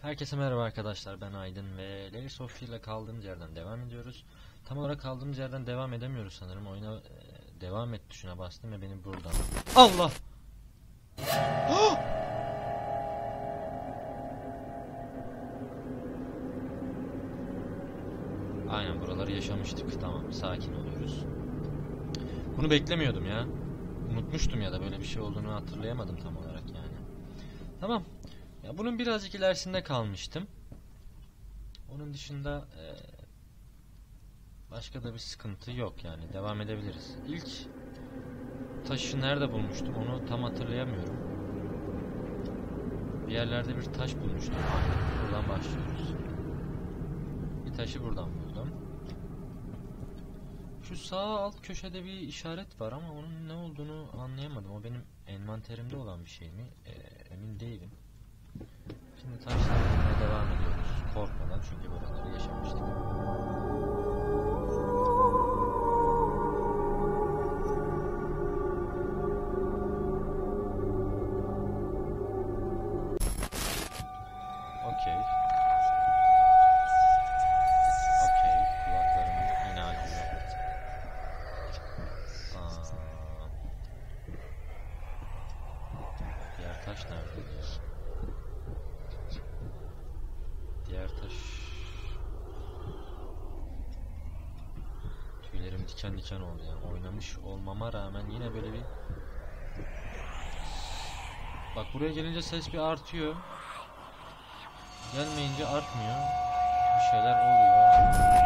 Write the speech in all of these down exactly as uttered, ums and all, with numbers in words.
Herkese merhaba arkadaşlar, ben Aydın ve Layers of Fear ile kaldığımız yerden devam ediyoruz. Tam olarak kaldığımız yerden devam edemiyoruz sanırım. Oyuna e, devam et tuşuna bastım ve beni buradan... Allah! Aynen, buraları yaşamıştık. Tamam, sakin oluyoruz. Bunu beklemiyordum ya. Unutmuştum ya da böyle bir şey olduğunu hatırlayamadım tam olarak yani. Tamam. Ya bunun birazcık ilerisinde kalmıştım. Onun dışında e, başka da bir sıkıntı yok yani. Devam edebiliriz. İlk taşı nerede bulmuştum onu tam hatırlayamıyorum. Bir yerlerde bir taş bulmuştum. Buradan başlıyoruz. Bir taşı buradan buldum. Şu sağ alt köşede bir işaret var ama onun ne olduğunu anlayamadım. O benim envanterimde olan bir şey mi? E, emin değilim. Şimdi taşları bulmaya devam ediyoruz. Korkmadan, çünkü buraları yaşamıştık. Okey. Okey. Kulaklarım yine acıyor. Aa. Diğer taş nerede ya? Diğer taş... Tüylerim diken diken oldu yani. Oynamış olmama rağmen yine böyle bir... Bak, buraya gelince ses bir artıyor. Gelmeyince artmıyor. Bir şeyler oluyor.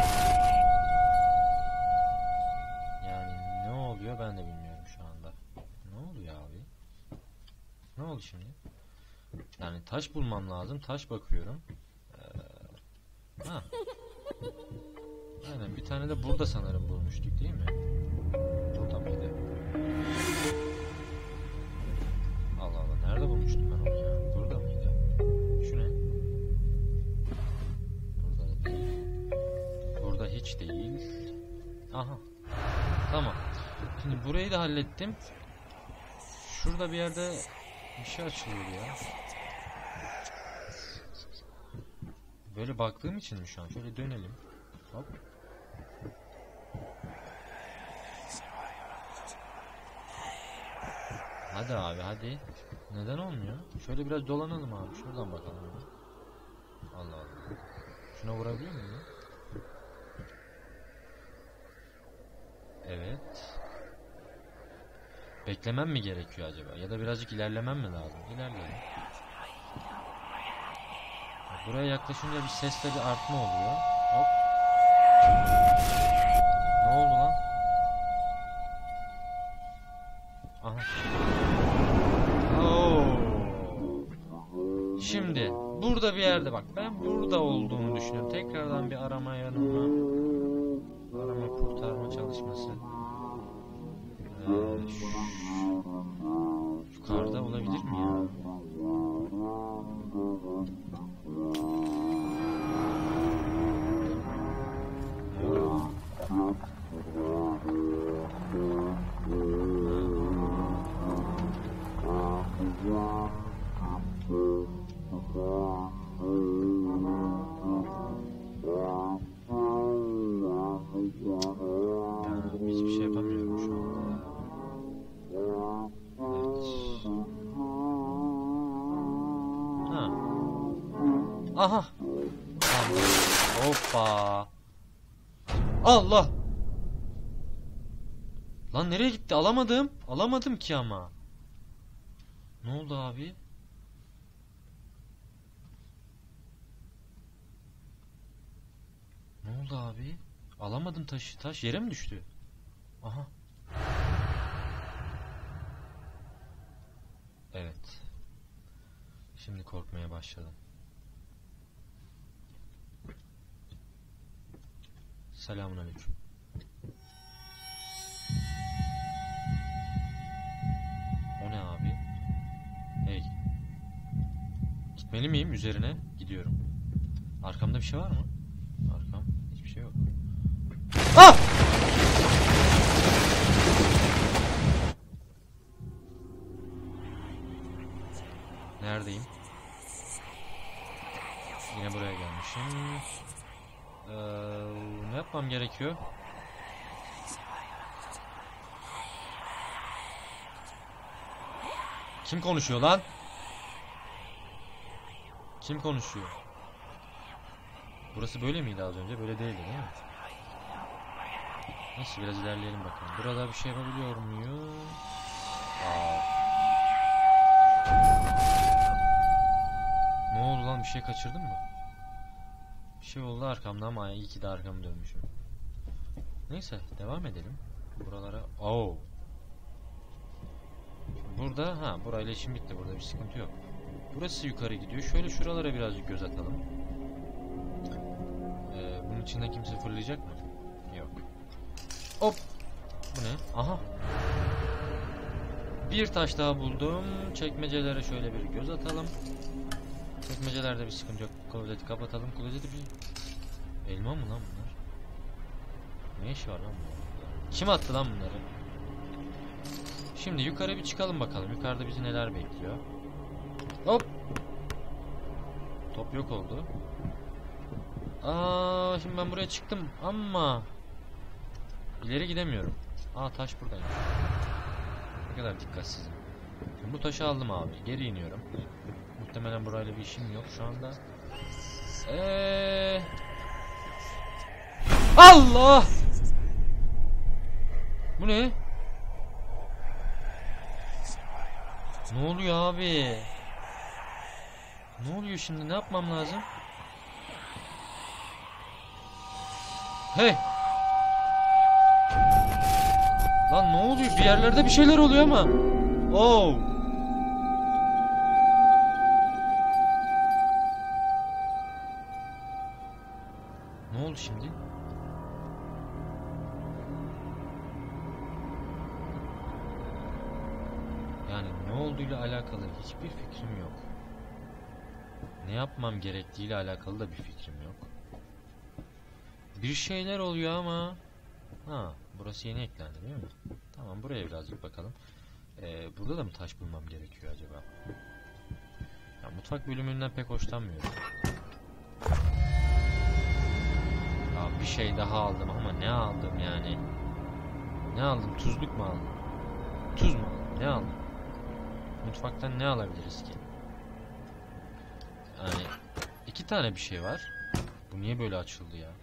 Yani ne oluyor ben de bilmiyorum şu anda. Ne oluyor abi? Ne oldu şimdi? Yani taş bulmam lazım. Taş bakıyorum. Ha. Aynen, bir tane de burada sanırım bulmuştuk değil mi? Burada mıydı? Allah Allah, nerede bulmuştum ben onu ya? Burada mıydı? Şu ne? Burada da değil. Burada hiç değil. Aha. Tamam. Şimdi burayı da hallettim. Şurada bir yerde bir şey açılıyor ya. Böyle baktığım için mi şu an? Şöyle dönelim. Hop. Hadi abi, hadi. Neden olmuyor? Şöyle biraz dolanalım abi. Şuradan bakalım. Allah Allah. Şuna vurabiliyor muyum? Evet. Beklemem mi gerekiyor acaba? Ya da birazcık ilerlemem mi lazım? İlerleyelim. Buraya yaklaşınca bir sesle bir artma oluyor. Hop. Ne oldu lan? Aha. Oo. Şimdi burada bir yerde, bak ben burada olduğunu düşünüyorum. Tekrardan bir arama yanılma. Arama kurtarma çalışması. Ee, şu... Yukarıda olabilir mi ya? Hiçbir şey yapamıyorum şu anda. Evet. Ha. Aha. Hoppa. Allah. Lan nereye gitti? Alamadım. Alamadım ki ama. Ne oldu abi? Ne oldu abi? Alamadım taşı. Taş yere mi düştü? Aha. Evet. Şimdi korkmaya başladım. Selamünaleyküm. O ne abi? Hey. Gitmeli miyim üzerine? Gidiyorum. Arkamda bir şey var mı? Arkam hiçbir şey yok. Ah! Neredeyim? Yine buraya gelmişim. Ee, ne yapmam gerekiyor? Kim konuşuyor lan? Kim konuşuyor? Burası böyle miydi az önce? Böyle değildi değil mi? Neyse biraz ilerleyelim bakalım. Burada bir şey yapabiliyor muyum? Aa. Ne oldu lan? Bir şey kaçırdın mı? Bir şey oldu arkamda ama iyi ki de arkamı dönmüşüm. Neyse devam edelim. Buralara... Oo. Burada ha burayla işim bitti. Burada bir sıkıntı yok. Burası yukarı gidiyor. Şöyle şuralara birazcık göz atalım. Ee, bunun içinde kimse fırlayacak mı? Yok. Hop. Bu ne? Aha. Bir taş daha buldum. Çekmecelere şöyle bir göz atalım. Çekmecelerde bir sıkıntı yok. Klozeti kapatalım. Klozeti bir... Elma mı lan bunlar? Ne işi var lan bunlar? Kim attı lan bunları? Şimdi yukarı bir çıkalım bakalım. Yukarıda bizi neler bekliyor. Hop. Top yok oldu. Aa, şimdi ben buraya çıktım ama ileri gidemiyorum. Aa, taş buradaymış. Ne kadar dikkatsizim. Şimdi bu taşı aldım abi. Geri iniyorum. Muhtemelen burayla bir işim yok şu anda. Eee... Allah! Bu ne? Ne oluyor abi? Ne oluyor şimdi? Ne yapmam lazım? Hey! Lan ne oluyor? Bir yerlerde bir şeyler oluyor ama. Oh! Ne oldu şimdi? Yani ne olduğuyla alakalı hiçbir fikrim yok. Ne yapmam gerektiğiyle alakalı da bir fikrim yok. Bir şeyler oluyor ama... Ha, burası yeni eklendi değil mi? Tamam, buraya birazcık bakalım. Ee, burada da mı taş bulmam gerekiyor acaba? Ya, mutfak bölümünden pek hoşlanmıyorum. Ya, bir şey daha aldım ama ne aldım yani? Ne aldım? Tuzluk mu aldım? Tuz mu aldım? Ne aldım? Mutfaktan ne alabiliriz ki? Yani iki tane bir şey var. Bu niye böyle açıldı ya?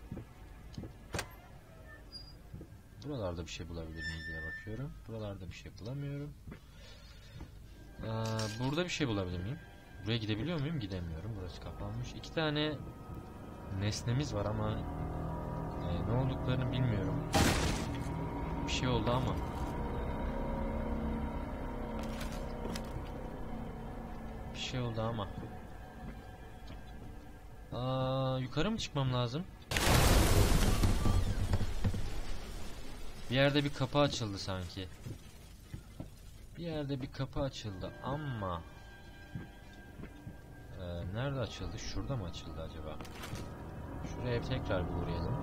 Buralarda bir şey bulabilir miyim diye bakıyorum. Buralarda bir şey bulamıyorum. Ee, burada bir şey bulabilir miyim? Buraya gidebiliyor muyum? Gidemiyorum. Burası kapanmış. İki tane nesnemiz var ama e, ne olduklarını bilmiyorum. Bir şey oldu ama. Bir şey oldu ama. Aa, yukarı mı çıkmam lazım? Bir yerde bir kapı açıldı sanki. Bir yerde bir kapı açıldı ama ee, nerede açıldı? Şurada mı açıldı acaba? Şuraya tekrar bir uğrayalım.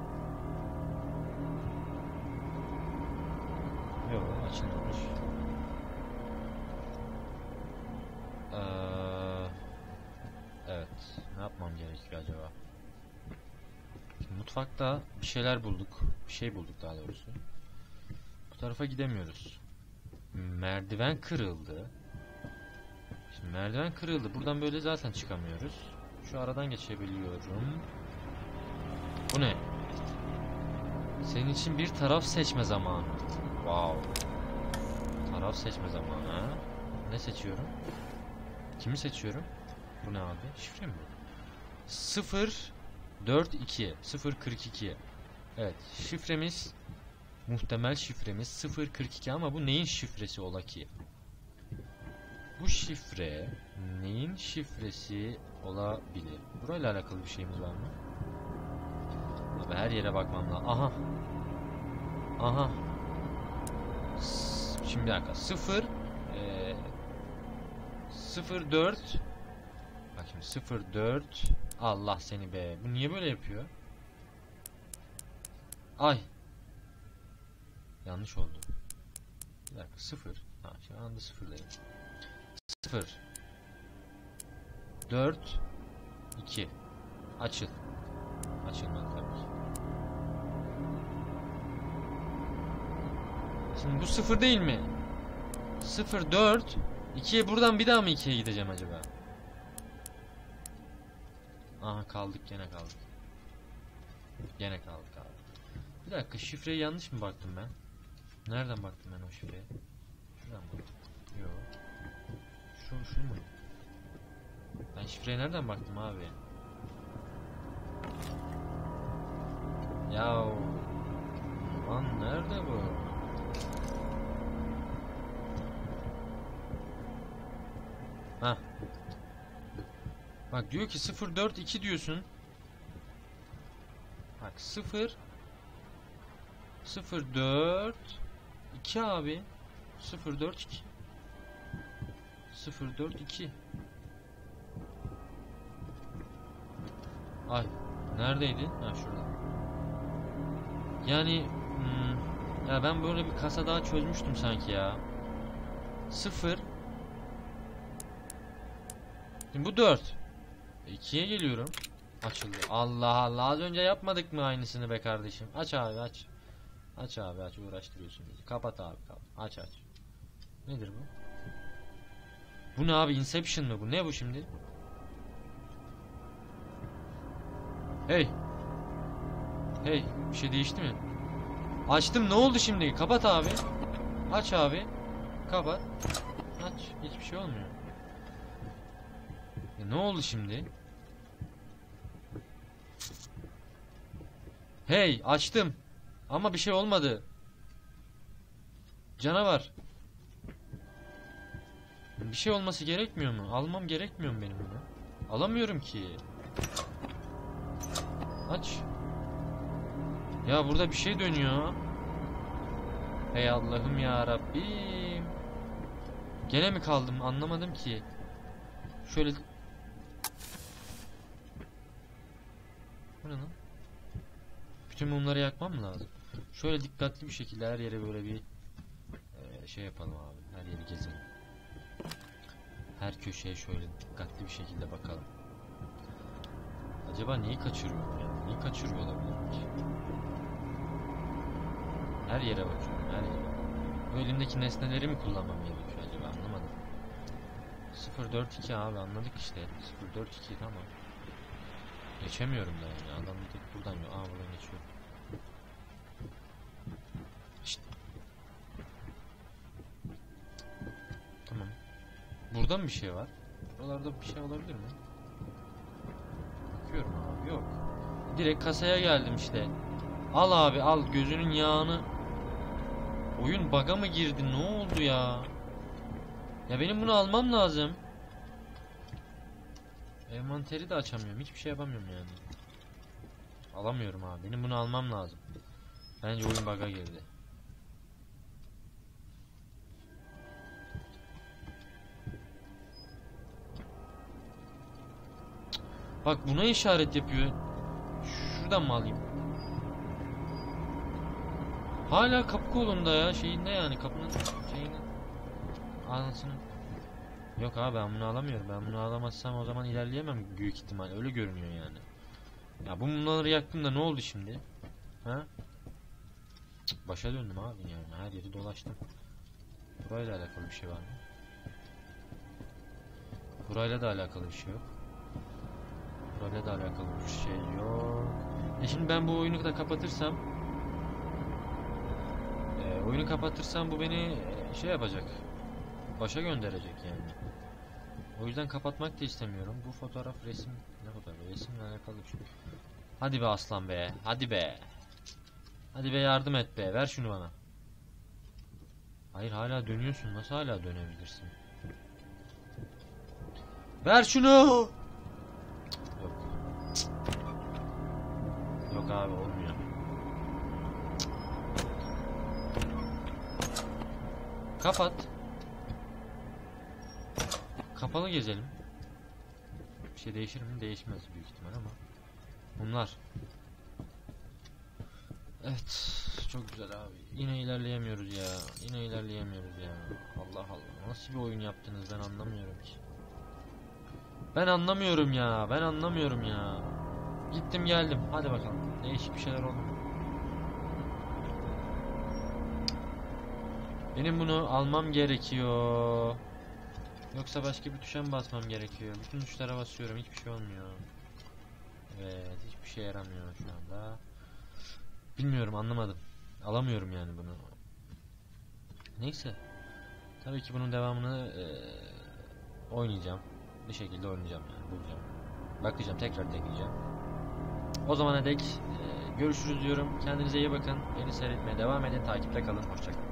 Yok, açılmamış. Ee, evet. Ne yapmam gerekiyor acaba? Şimdi mutfakta bir şeyler bulduk. Bir şey bulduk daha doğrusu. Bu tarafa gidemiyoruz. Merdiven kırıldı. Şimdi merdiven kırıldı. Buradan böyle zaten çıkamıyoruz. Şu aradan geçebiliyorum. Bu ne? Senin için bir taraf seçme zamanı. Wow. Taraf seçme zamanı ha? Ne seçiyorum? Kimi seçiyorum? Bu ne abi? Şifre mi bu? sıfır dört iki sıfır kırk iki. Evet, şifremiz, muhtemel şifremiz sıfır kırk iki ama bu neyin şifresi ola ki? Bu şifre neyin şifresi olabilir? Burayla alakalı bir şeyimiz var mı? Abi her yere bakmam lazım. Aha. Aha. S Şimdi bir dakika. sıfır e, sıfır dört. Bak şimdi sıfır dört. Allah seni be. Bu niye böyle yapıyor? Ay. Yanlış oldu. Bir dakika, sıfır. Ha, şu anda sıfırdayım. sıfır dört iki. Açıl. Açılmadı tabii ki. Şimdi bu sıfır değil mi? sıfır dört. ikiye buradan bir daha mı ikiye gideceğim acaba? Aha kaldık, gene kaldık. Gene kaldık abi. Bir dakika, şifreyi yanlış mı baktım ben? Nereden baktım ben o şifreye? Şuradan mı baktım? Yok. Şu, şu mu? Ben şifreye nereden baktım abi? Ya lan nerede bu? Ha. Bak diyor ki sıfır dört iki diyorsun. Bak sıfır sıfır dört iki abi. sıfır dört iki. sıfır dört iki. Ay neredeydi? Ha şurada. Yani hmm, ya ben böyle bir kasa daha çözmüştüm sanki ya. sıfır. Şimdi bu dört. ikiye geliyorum. Açıldı. Allah Allah, az önce yapmadık mı aynısını be kardeşim? Aç abi aç. Aç abi aç, uğraştırıyorsun bizi. Kapat abi kapat. Aç aç. Nedir bu? Bu ne abi, Inception mı bu? Ne bu şimdi? Hey. Hey, bir şey değişti mi? Açtım, ne oldu şimdi? Kapat abi. Aç abi. Kapat. Aç. Hiçbir şey olmuyor. Ya ne oldu şimdi? Hey, açtım. Ama bir şey olmadı. Canavar. Bir şey olması gerekmiyor mu? Almam gerekmiyor mu benim bunu? Alamıyorum ki. Aç. Ya burada bir şey dönüyor. Hey Allah'ım ya Rabbim. Gene mi kaldım? Anlamadım ki. Şöyle. Bu ne lan? Bütün mumları yakmam mı lazım? Şöyle dikkatli bir şekilde her yere böyle bir e, şey yapalım abi. Her yeri gezelim. Her köşeye şöyle dikkatli bir şekilde bakalım. Acaba neyi kaçırıyor ya? Neyi kaçırıyor olabilir ki? Her yere bakıyorum, her yere. Bu elimdeki nesneleri mi kullanmam gerekiyor acaba? Anlamadım. sıfır dört iki abi, anladık işte. sıfır dört iki tamam. Geçemiyorum da yani. Adam tek buradan yok. Aa buradan geçiyor. İşte. Tamam. Burada mı bir şey var? Buralarda bir şey olabilir mi? Bakıyorum abi, yok. Direkt kasaya geldim işte. Al abi al, gözünün yağını. Oyun bug'a mı girdi? Ne oldu ya? Ya benim bunu almam lazım. Envanteri de açamıyorum. Hiçbir şey yapamıyorum yani. Alamıyorum abi. Benim bunu almam lazım. Bence oyun bug'a girdi. Bak buna işaret yapıyor. Şuradan mı alayım? Hala kapı kolunda ya, şeyinde yani, kapının şeyinde. Anasını. Yok abi, ben bunu alamıyorum. Ben bunu alamazsam o zaman ilerleyemem büyük ihtimal. Öyle görünüyor yani. Ya bu mumları yaktım da ne oldu şimdi? Ha? Cık, başa döndüm abi yani. Her yeri dolaştım. Burayla alakalı bir şey var mı? Burayla da alakalı bir şey yok. Burayla da alakalı bir şey yok. E şimdi ben bu oyunu da kapatırsam, e, oyunu kapatırsam bu beni e, şey yapacak. Başa gönderecek yani. O yüzden kapatmak da istemiyorum. Bu fotoğraf, resim, ne fotoğrafı? Resimle alakalı bir şey. Hadi be aslan be. Hadi be. Hadi be, yardım et be. Ver şunu bana. Hayır, hala dönüyorsun. Nasıl hala dönebilirsin? Ver şunu. Yok. Yok abi, olmuyor. Kapat. Kapalı gezelim. Bir şey değişir mi? Değişmez büyük ihtimal ama. Bunlar. Evet. Çok güzel abi. Yine ilerleyemiyoruz ya. Yine ilerleyemiyoruz ya. Allah Allah. Nasıl bir oyun yaptınız, ben anlamıyorum ki. Ben anlamıyorum ya. Ben anlamıyorum ya. Gittim geldim. Hadi bakalım. Değişik bir şeyler oldu mu? Benim bunu almam gerekiyor. Yoksa başka bir tuşa mı basmam gerekiyor? Bütün tuşlara basıyorum. Hiçbir şey olmuyor. Evet. Hiçbir şey yaramıyor şu anda. Bilmiyorum, anlamadım. Alamıyorum yani bunu. Neyse. Tabii ki bunun devamını e, oynayacağım. Bir şekilde oynayacağım yani. Bulacağım. Bakacağım. Tekrar deneyeceğim. O zamana dek e, görüşürüz diyorum. Kendinize iyi bakın. Beni seyretmeye devam edin. Takipte kalın. Hoşçakalın.